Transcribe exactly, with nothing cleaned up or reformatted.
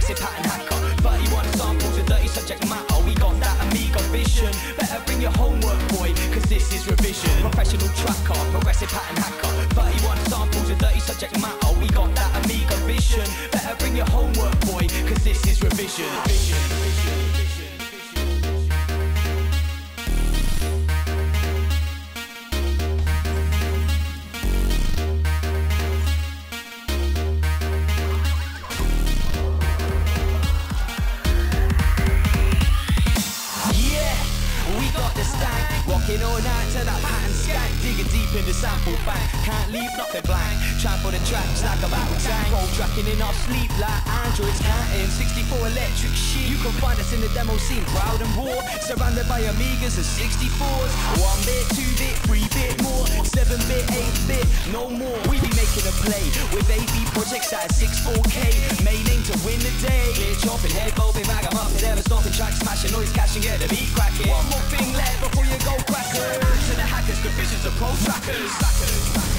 progressive pattern hacker. thirty-one samples of dirty subject matter. We got that Amiga vision. Better bring your homework, boy, cause this is revision. Professional tracker, progressive pattern hacker. thirty-one samples of dirty subject matter. We got that Amiga vision. Better bring your homework, boy, cause this is revision. Vision, vision, vision. Walking all night to that pattern skank, digging deep in the sample bank. Can't leave nothing blank. Trying for the tracks like a battle tank. Roll tracking in our sleep like androids counting. sixty-four electric sheet. You can find us in the demo scene, proud and raw. Surrounded by Amigas and sixty-fours. One bit, two bit, three bit more. Seven bit, eight bit, no more. We be making a play with A B projects at six four K. Main aim to win the day. Clear chopping, head bobbing, bag 'em up, never stopping, track smashing, noise catching, get the beat cracking. One more thing left before you go crackers. To the hackers, good visions of pro trackers.